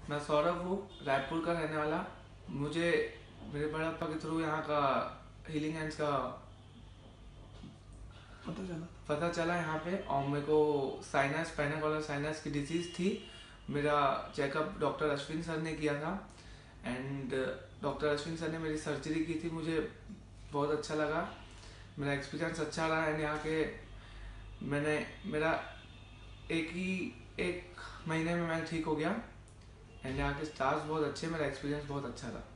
मैं सौरभ हूँ, रायपुर का रहने वाला। मुझे मेरे बड़े पापा के थ्रू यहाँ का हीलिंग हैंड्स का पता चला। पता चला यहाँ पे। और मेरे को साइनस, स्पाइनल कॉर्ड साइनस की डिजीज़ थी। मेरा चेकअप डॉक्टर अश्विन सर ने किया था। एंड डॉक्टर अश्विन सर ने मेरी सर्जरी की थी। मुझे बहुत अच्छा लगा, मेरा एक्सपीरियंस अच्छा रहा। एंड यहाँ के मैंने मेरा एक महीने में मैं ठीक हो गया। एंड यहाँ के स्टाफ बहुत अच्छे, मेरा एक्सपीरियंस बहुत अच्छा रहा।